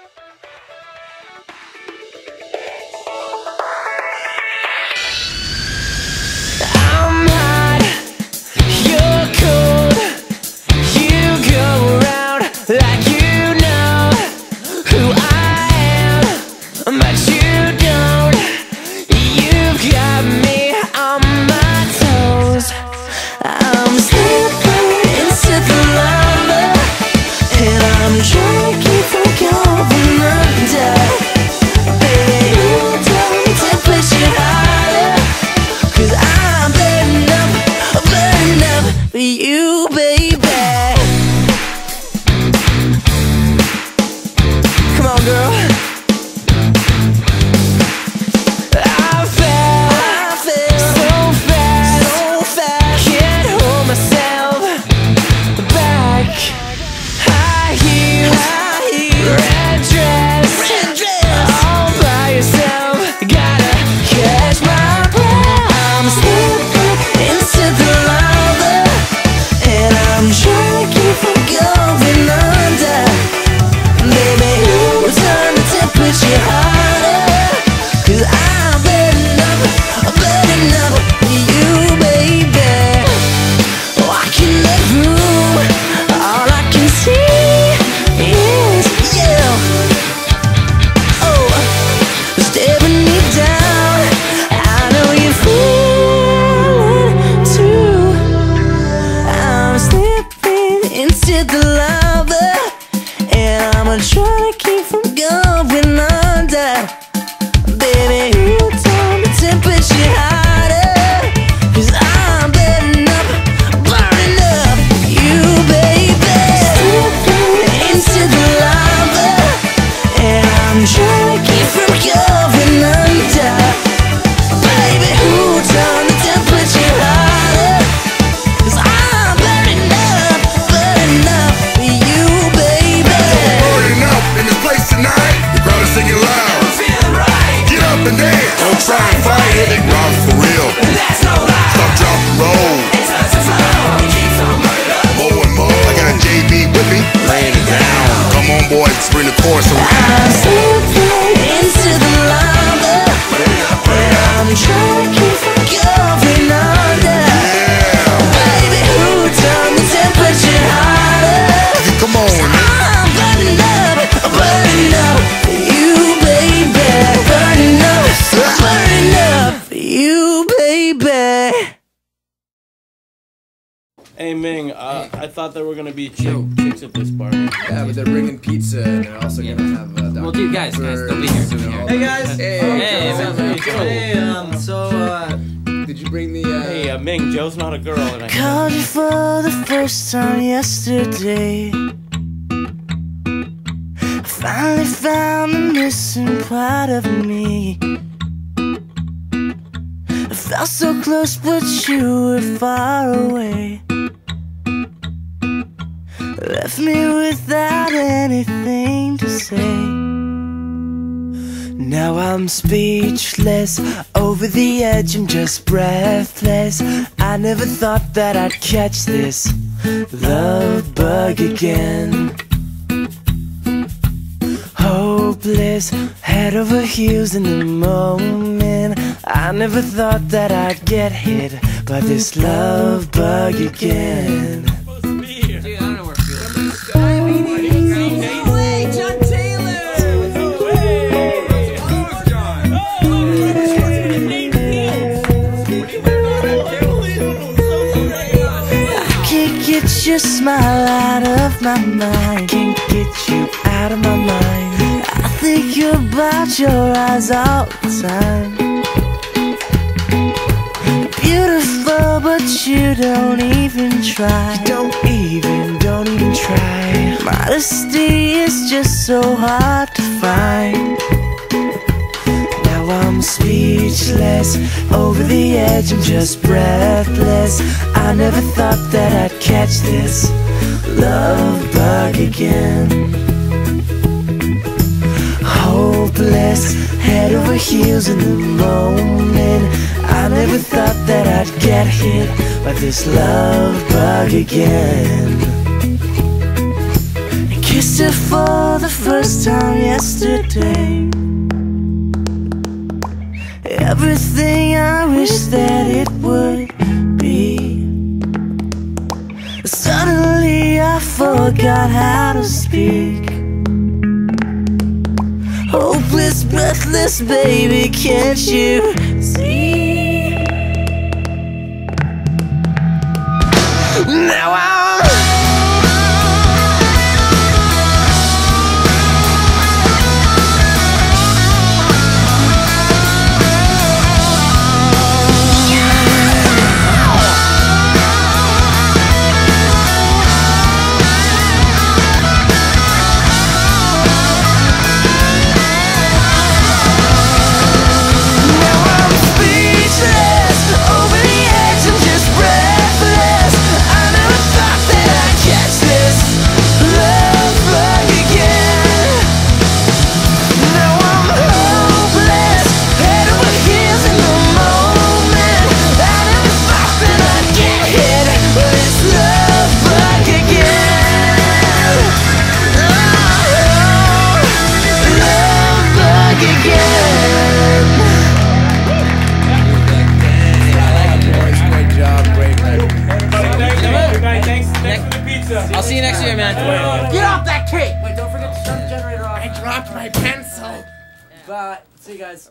I'm hot, you're cold. You go around like you know who I am, but you don't. You've got me on my toes. I'm slipping into the lava, and I'm trying to keep from going under. Baby, you don't to push it harder, 'cause I'm burning up for you, baby. Come on, girl. I fell so fast, can't hold myself back. High heels, red dress, all by yourself. Gotta catch my breath. I'm slipping into the lava, and I'm trying to keep from going under. Baby, you turn the temperature harder, 'cause I'm burning up for you, baby. Walking the room, all I can see is you. Oh, staring me down. I know you feel it too. I'm slipping into the lava, and I'm trying to keep from going under. Baby, you turn the temperature harder, 'cause I'm burning up you, baby. Slipping into the lava, and I'm trying to keep from going under. Baby, who turned the temperature harder, 'cause I'm burning up for you, baby. Burning up in this place tonight. The crowd is singing loud. I'm feeling right. Get up and dance. Don't try and fight it. Rock for real. That's no lie. Stop, drop, and roll. It turns and flow. It keeps on burning up. More and more. I got JB with me, laying it down. Come on, boys, bring the chorus around. I'm slipping into the lava, and I'm trying to keep from going under. Yeah. Baby, who turned the temperature harder? Come on, man. I'm burning up for you, baby. Burning up for you, baby. Hey Ming, I thought there were gonna be chicks at this party. Yeah, but they're bringing pizza and they're also gonna have Well, dude, guys, don't be here, don't be here. Hey guys! Did you bring the Hey Ming, Joe's not a girl, and I Called you for the first time yesterday. I finally found the missing part of me. I felt so close, but you were far away. Left me without anything to say. Now I'm speechless, over the edge, I'm just breathless. I never thought that I'd catch this love bug again. Hopeless, head over heels in the moment. I never thought that I'd get hit by this love bug again. Dude, I don't know where Get your smile out of my mind, can't get you out of my mind. I think about your eyes all the time. Beautiful, but you don't even try. You don't even try. Modesty is just so hard to find. Now I'm speechless, over the edge, I'm just breathless. I never thought that I'd catch this love bug again. Hopeless, head over heels in the moment. I never thought that I'd get hit by this love bug again. Kissed her for the first time yesterday. Everything I wish that it would be. Suddenly I forgot how to speak. Hopeless, breathless, baby, can't you see? Now I'll see you next year, man. Get off that cake! Wait, don't forget to turn the generator off. I dropped my pencil. Bye. See you guys.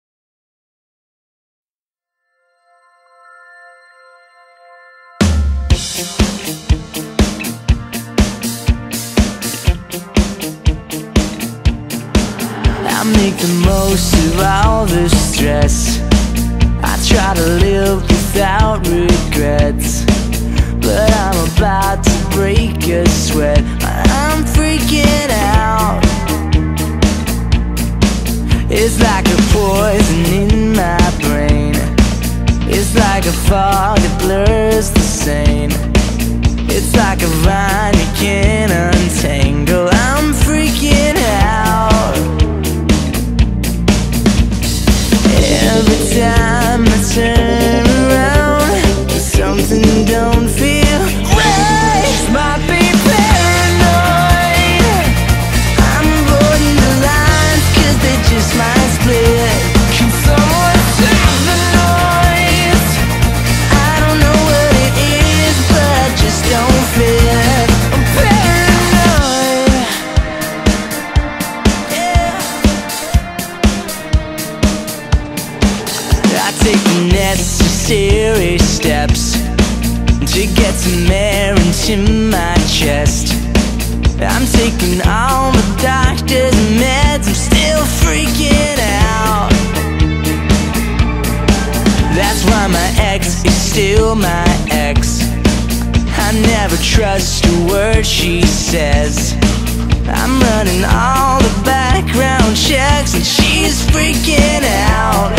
I make the most of all the stress. I try to live without regrets, but I'm about to break a sweat. I'm freaking out. It's like a poison in my brain. It's like a fog that blurs the sane. It's like a vine you can't untangle. I'm freaking out. Every time I turn around, something don't feel right. Might be paranoid. I'm avoiding the lines 'cause they just might split. Can someone stop the noise? I don't know what it is, but I just don't fit. I'm paranoid. Yeah. I take the necessary steps to get some air into my chest. I'm taking all the doctor's meds, I'm still freaking out. That's why my ex is still my ex. I never trust a word she says. I'm running all the background checks and she's freaking out.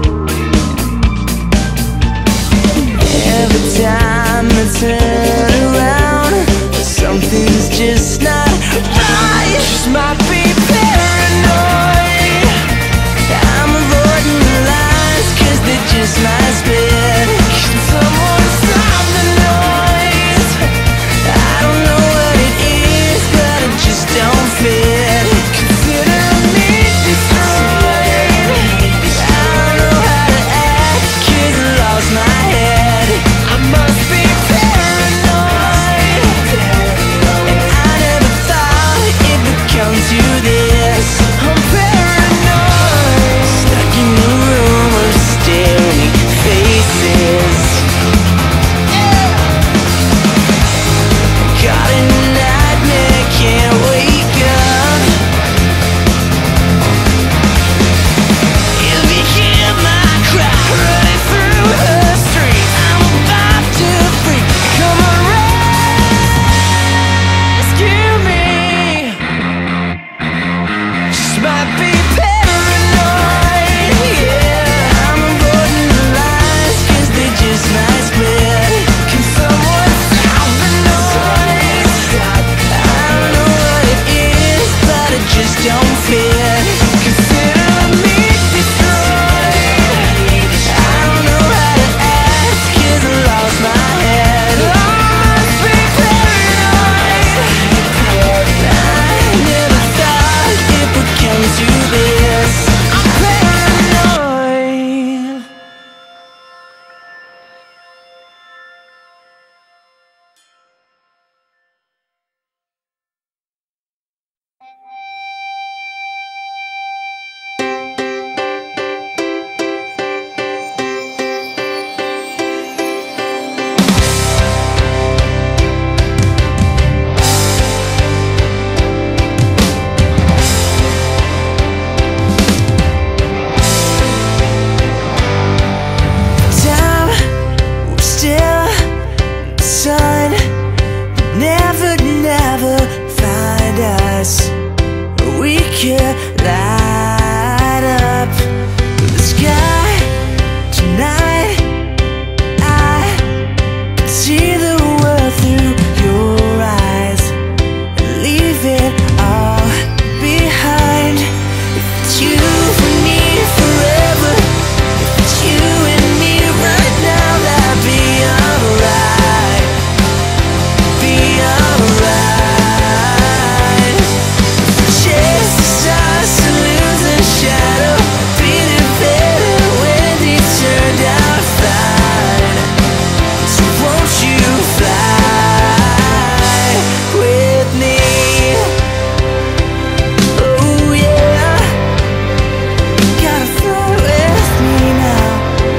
Every time I turn around, something's just not right. Just might be paranoid. I'm avoiding the lines 'cause they just might split. Can someone stop the noise? I don't know what it is, but it just don't fit. Consider me destroyed. I don't know how to act 'cause I lost my head. I must be paranoid, and I never thought it would come to this. I'm paranoid, stuck in a room of staring faces. Caught in a nightmare, can't wake up. If you hear my cry running through the streets, I'm about to freak. Come on, rescue me. Just might be paranoid, yeah. I'm avoiding the lines 'cause they just might split. Can someone stop the noise? I don't know what it is, but it just don't fit. Consider me destroyed. I don't know how to act 'cause I lost my head. I must be paranoid. I could light up the sky tonight. I could see the world through your eyes and leave it all behind. If it's you and me forever, if it's you and me right now, that'd be alright, be alright. If we chase the stars to lose the shadow, beat it better when it turned out fine. So won't you fly with me? Oh yeah, you gotta fly with me now.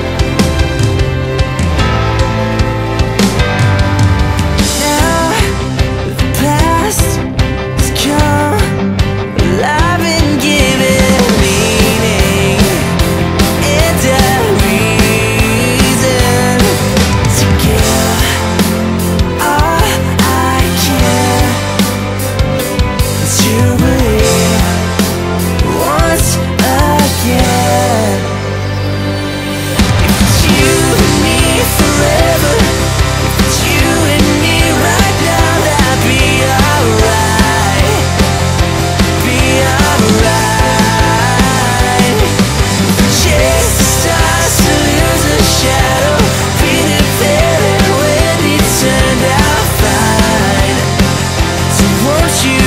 Now the past has come alive and given meaning and a reason to give all I can, to believe once again. If it's you and me forever, if it's you and me right now, that'd be alright, be alright. If we chase the stars to lose the shadow, beat it better when it turned out fine. So won't you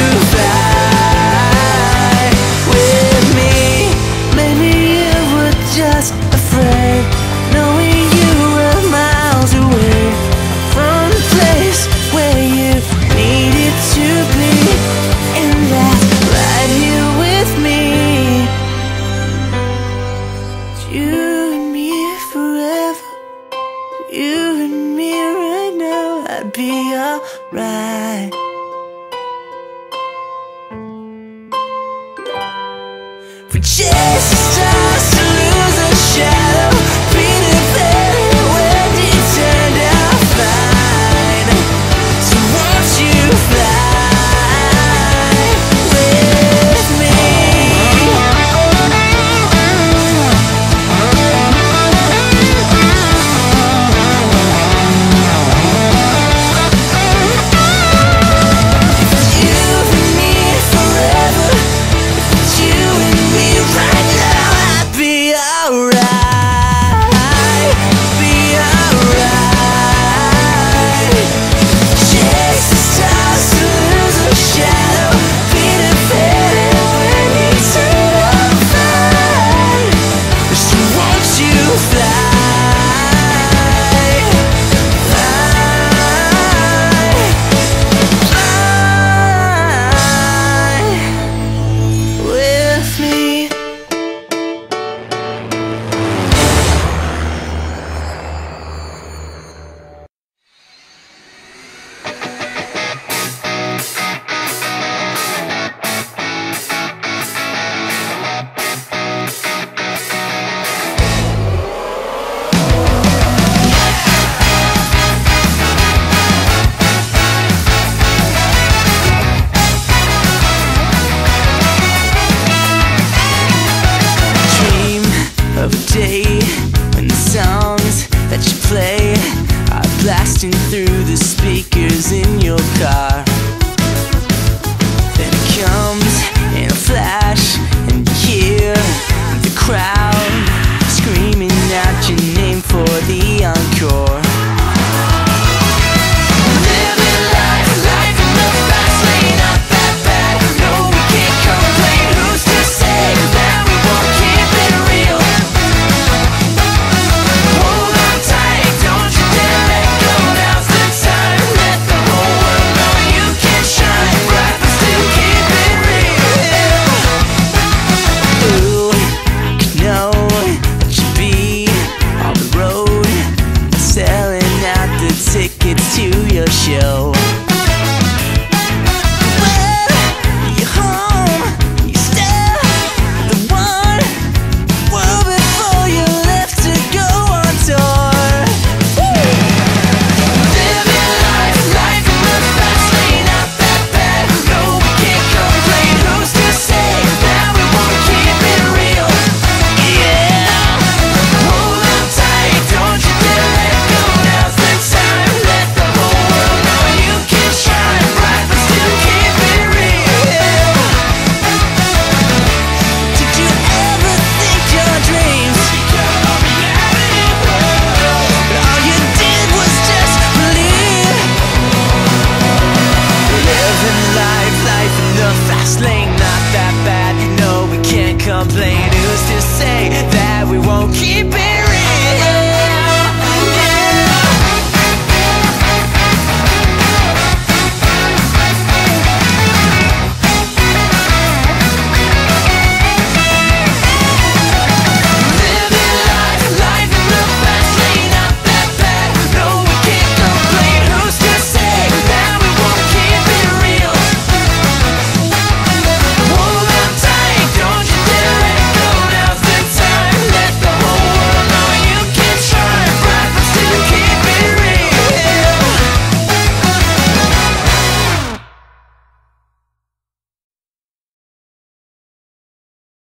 fly with me? Maybe you were just afraid, knowing you were miles away from the place where you needed to be, and that's right here with me. It's you and me forever, you and me right now, I'd be alright. We chase the stars to lose the shadow, beat it better when it turned out fine. So won't you fly with me? If it's you and me forever, if it's you and me right now, I'd be alright.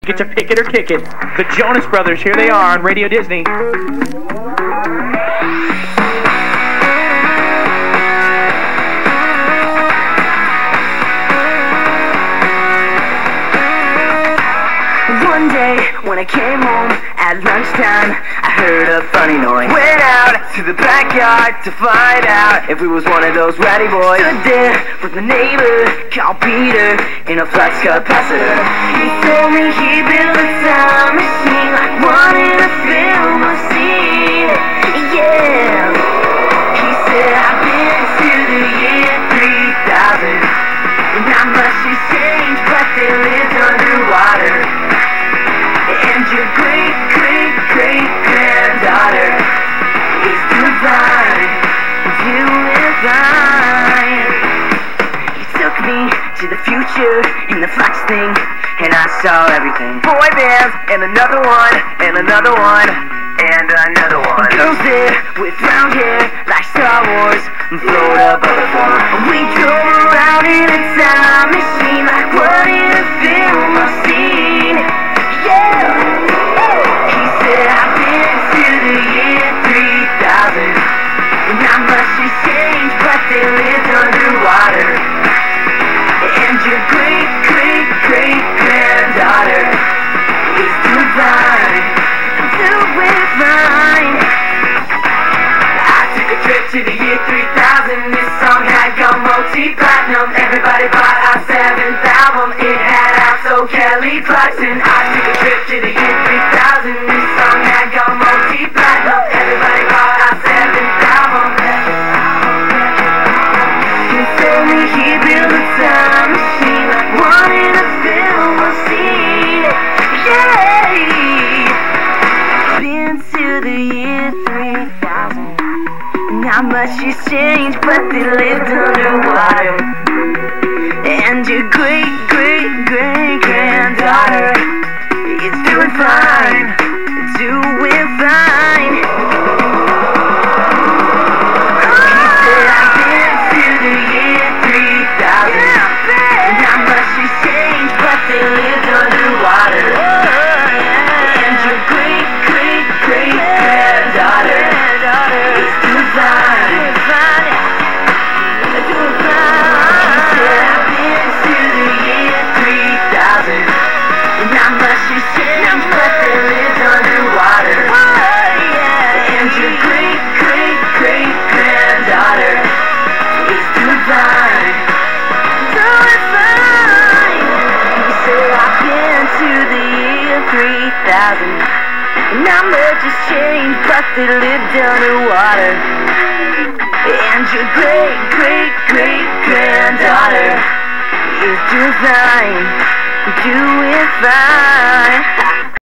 Get to pick it or kick it. The Jonas Brothers, here they are on Radio Disney. One day when I came home at lunchtime, I heard a funny noise. Went out to the backyard to find out if we was one of those ratty boys. Stood there with my neighbor called Peter in a flux capacitor. He told me he built a time machine like one in a film I've seen. Yeah, he said I've been to the year 3000, and not much has changed, but they lived underwater. And your great-great-great-granddaughter is doing fine, doing fine. He took me to the future in the flash thing, and I saw everything. Boy bands, and another one, and another one, and another one. Girls there with brown hair like Star Wars, float above the floor. We drove around in a time machine like what in a film I've seen. Yeah, he said I've been to the year 3000, and not much has changed, but they lived underwater. And your great-great-great-granddaughter is doing fine, doing fine. I took a trip to the year 3000. This song had gone multi-platinum. Everybody bought our 7th album. It had out so Kelly Clarkson. I took a trip to the year 3000. This song had gone multi-platinum. Everybody bought our 7th album. He told me he built a time machine like one in a film I've seen. Yeah, been to the year 3000. Not much has changed, but they lived underwater. And your great-great-great-granddaughter is doing fine, doing fine. He said I've been to the year 3000. Not much has changed, but they lived underwater. And your great-great-great-granddaughter is doing fine, doing fine. He said I've been to the year 3000. Not much has changed, but they lived underwater. And your great-great-great-granddaughter is doing fine, doing fine. He said I've been to the year 3000. Not much has changed, but they lived underwater. And your great-great-great-granddaughter is doing fine, doing fine.